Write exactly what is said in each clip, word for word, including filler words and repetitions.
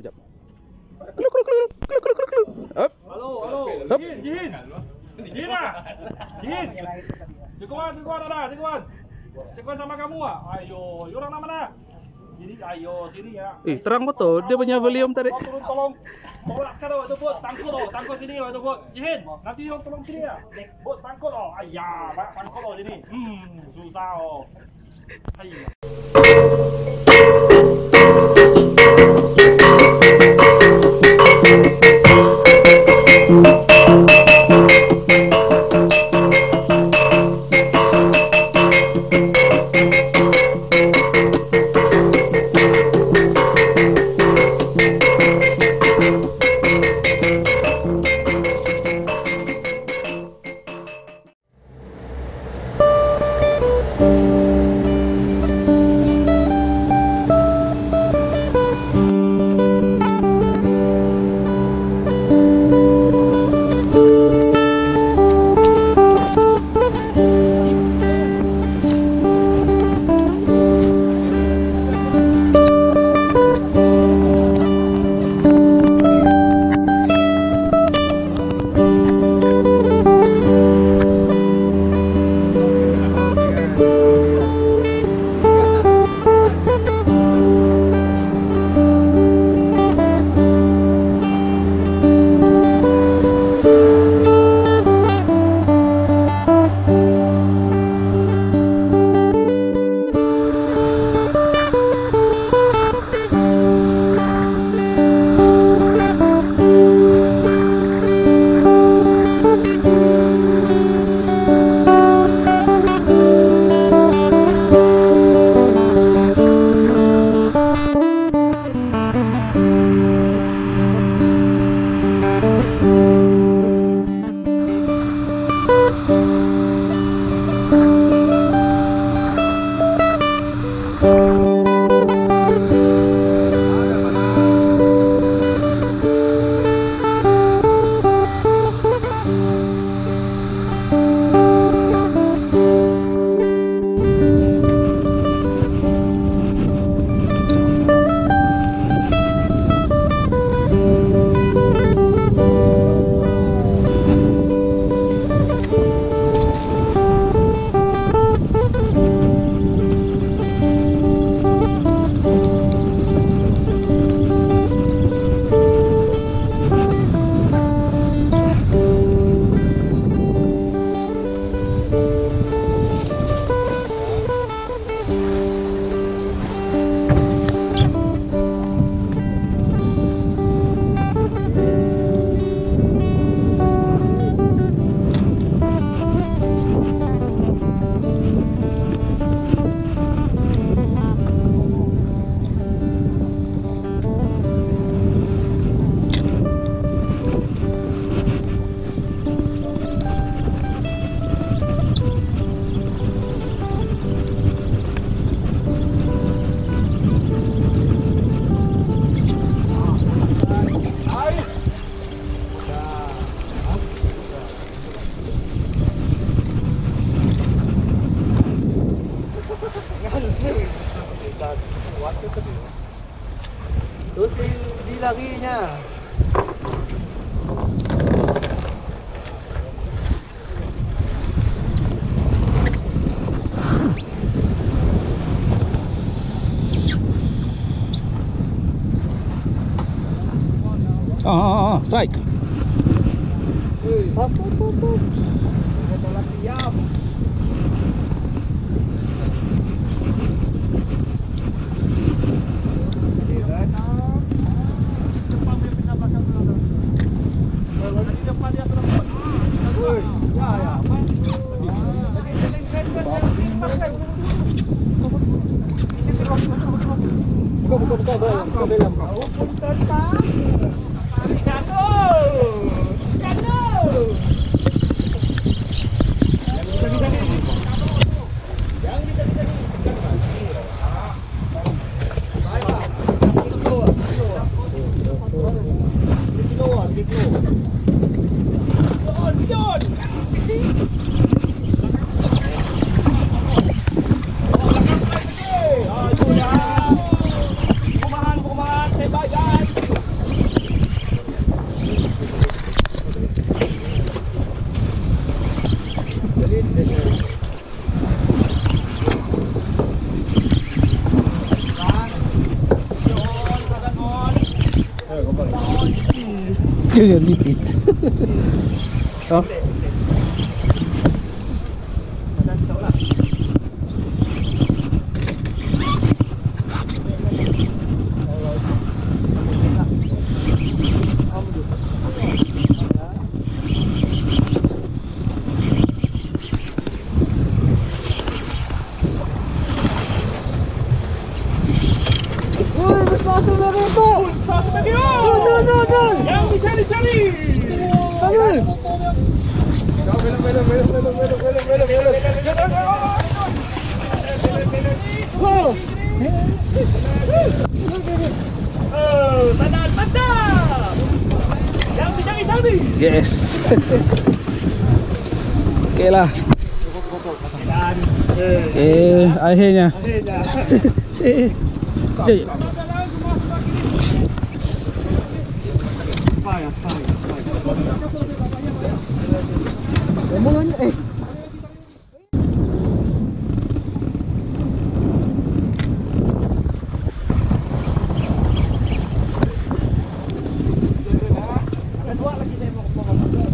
Sekejap. Kluk kluk kluk kluk kluk kluk kluk. Up. Halo, halo. Up. Jihin, Jihin. Jihin ah. Jihin. Cekuan, cekuan ada, cekuan. Cekuan sama kamu ah. Ayo, orang nama mana? Sini, ayo sini ya. Ih, terang betul dia punya volume tadi. Oh, turun tolong. Tolak kan itu buat tangkul loh, tangkul sini itu buat. Jihin, nanti orang tolong sini ya. Buat tangkul loh. Ayah, banyak tangkul loh sini. Hmm, susah oh. Ayah. Terus di, di laginya. Ah, ah, ah, strike. Hop, hop, hop, hop. Tolak diam. Buka, buka, buka, buka, buka belam. Perumahan-perumahan, saya bayar. Junior Liti. Oh. Woi, besar tu belakang tu. Satu lagi. Turun, turun, turun, turun. Yang dicari-cari. Bagus. Wow. Oh, sana mantap. Yang dicari-cari. Yes. Oke lah. Dan Oke, akhirnya. akhirnya. Eh. Eh. Payah, payah, payah. Omongannya eh. Ada dua lagi saya mau ngomong.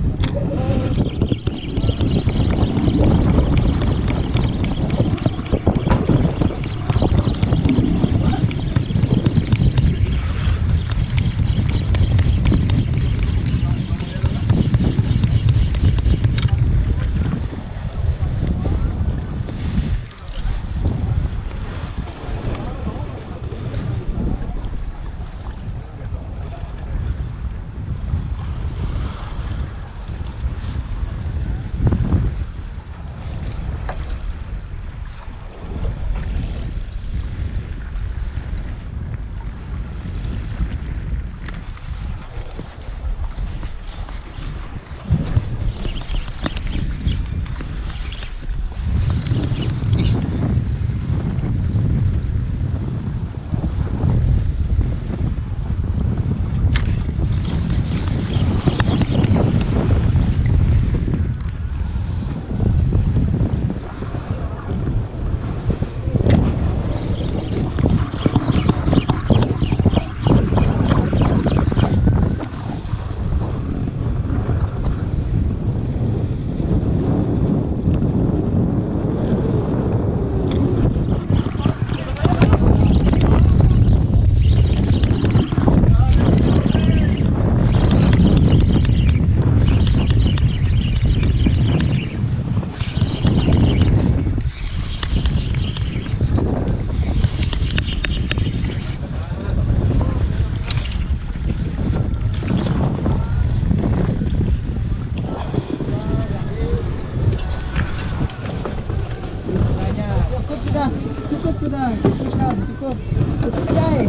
Cukup sudah, cukup, cukup. Tutup kedai.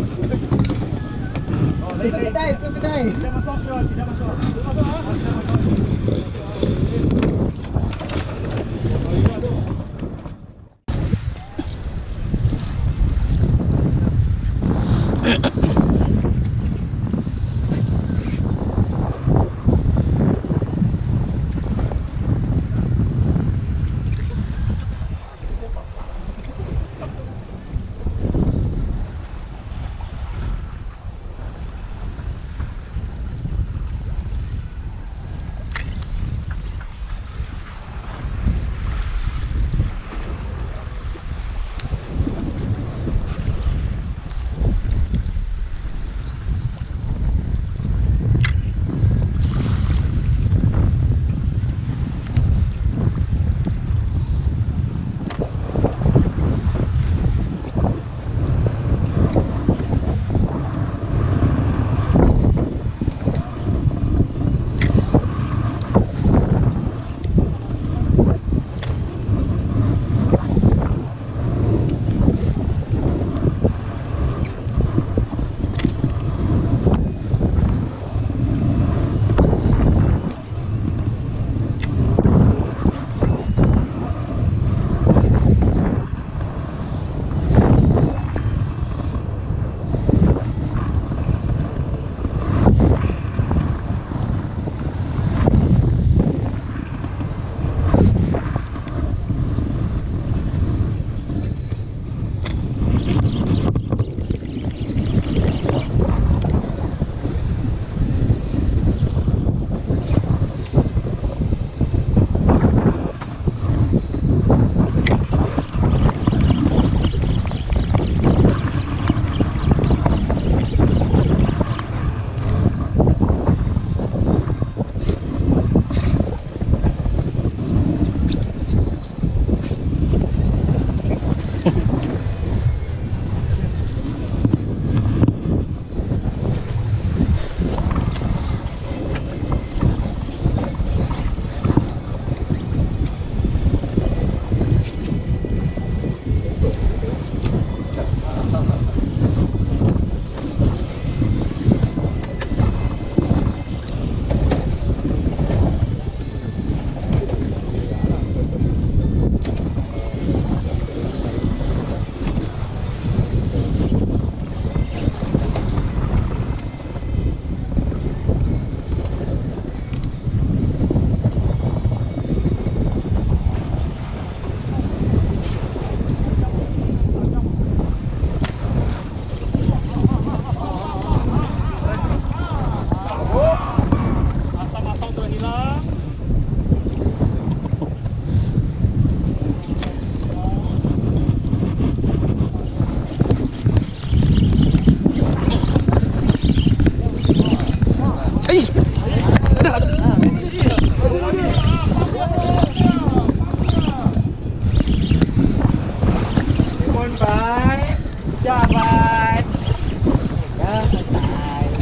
Tutup kedai, tutup kedai. Tidak masuk, John. Tidak masuk. Tidak masuk, ah. Tidak masuk.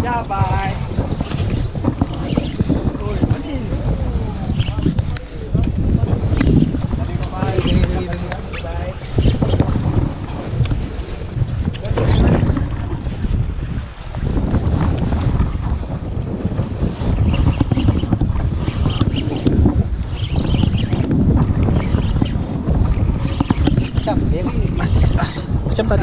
Ya, bye. Macam tadi.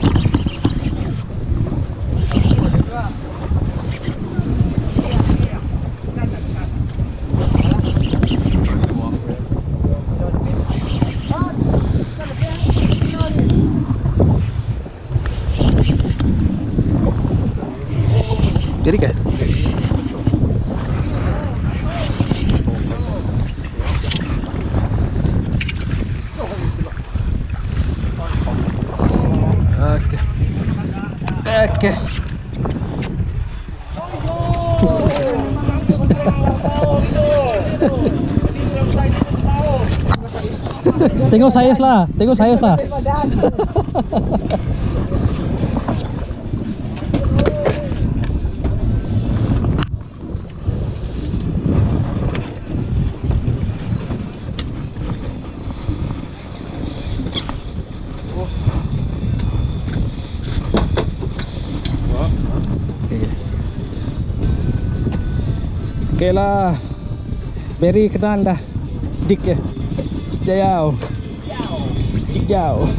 Jadi kan? Oke. Oke. Tengok saya lah, tengok saya lah. Oke lah, Berry kenal dah. Dik ya, jauh, dik jauh.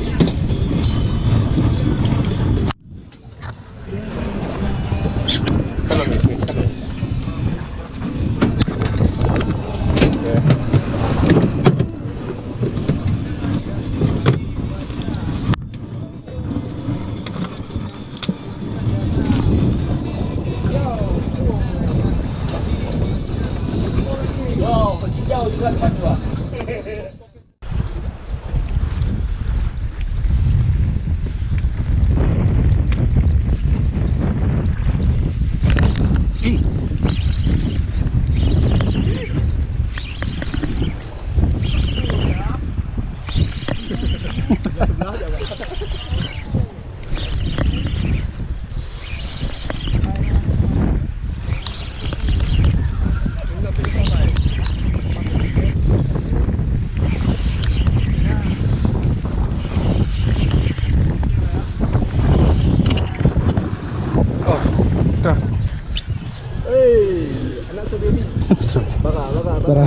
Bara.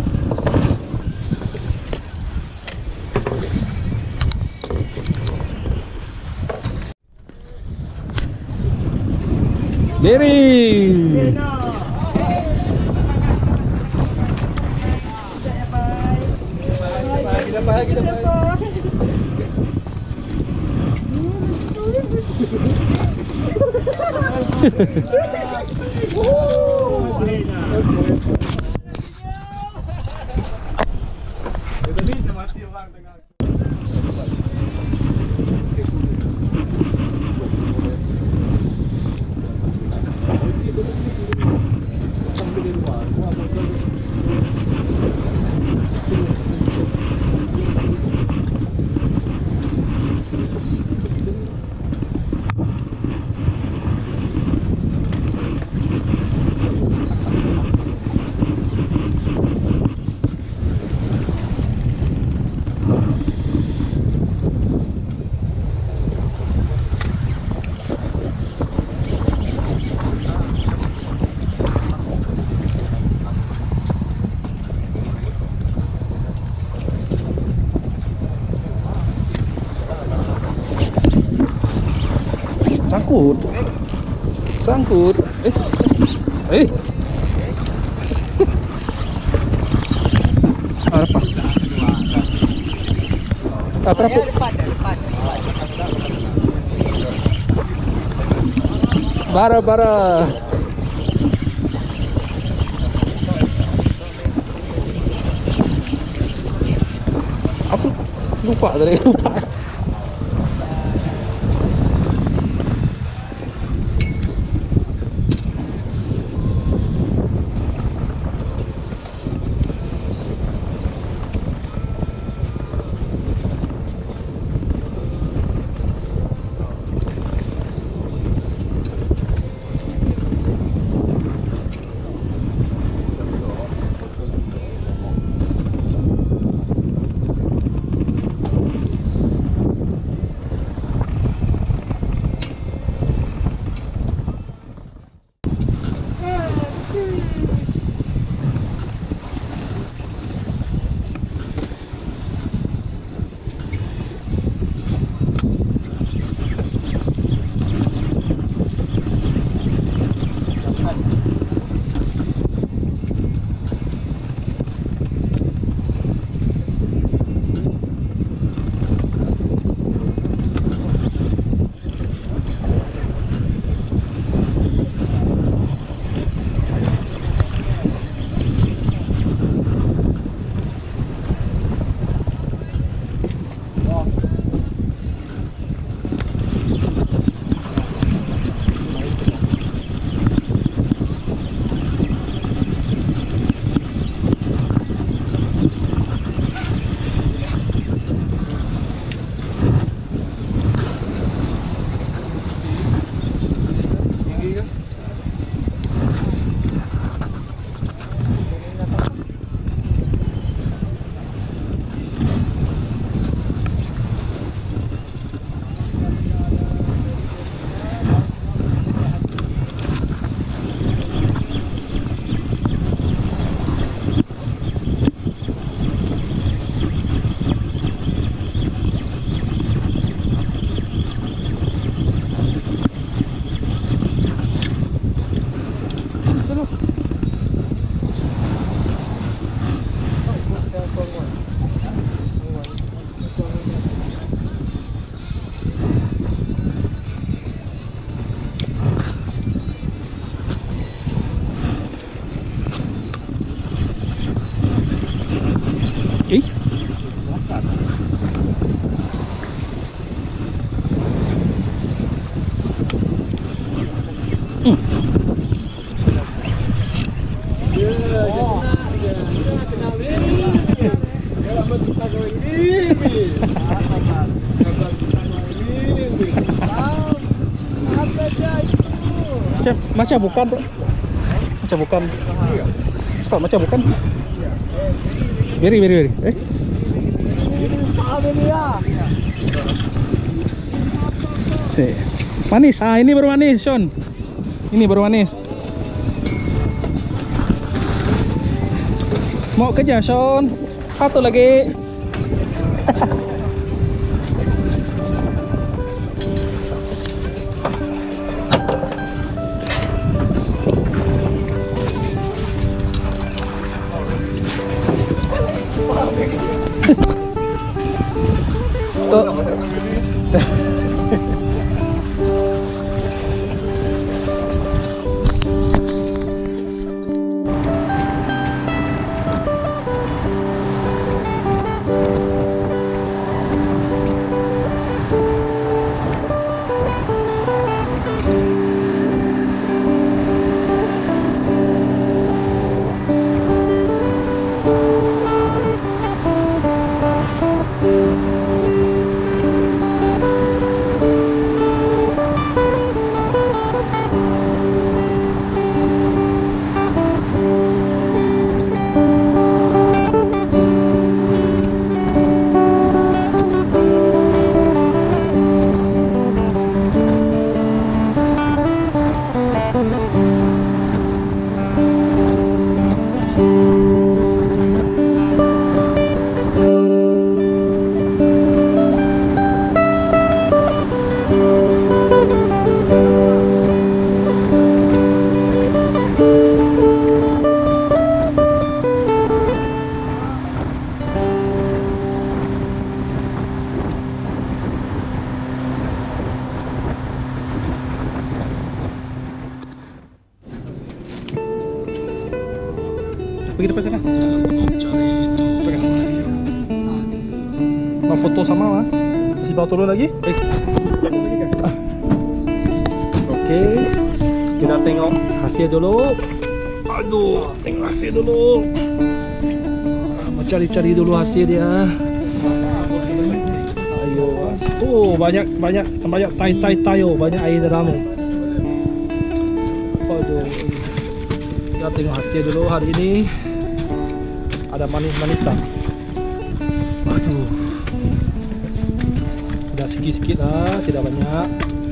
Berry. Sangkut, sangkut, eh, eh, ah, lepas, ah, terapuk, bara, bara, apa, lupa tadi, lupa. Ih. Hmm. Macam macam bukan tuh. Macam bukan. Stop macam bukan. Beri beri beri. Eh. Si. Manis. Ah ini baru manis, Sean. Ini baru manis. Mau kejar, Sean. Satu lagi. Tuh. Pergi depan sana. Mau foto sama lah. Si bau turun lagi. Eh. Okey. Kita tengok hasil dulu. Aduh, tengok hasil dulu. Ah, cari-cari dulu hasil dia. Ayo. Oh, banyak banyak banyak tai-tai tayo, banyak air dalam. Aduh. Kita tengok hasil dulu hari ini. Ada manis-manis tak? Aduh. Sudah sikit-sikit lah, tidak banyak.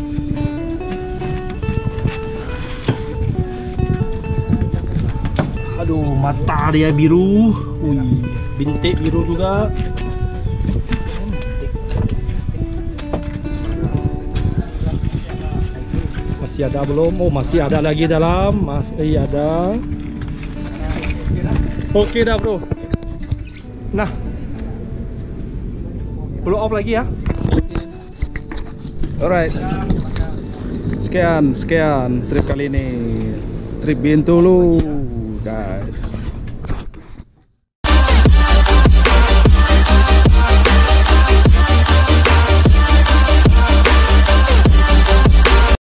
Aduh, mata dia biru. Ui, bintik biru juga. Masih ada belum? Oh, masih ada lagi dalam. Masih ada. Oke dah, bro. Nah, blow off lagi ya. Alright. Sekian, sekian trip kali ini. Trip Bintulu, guys.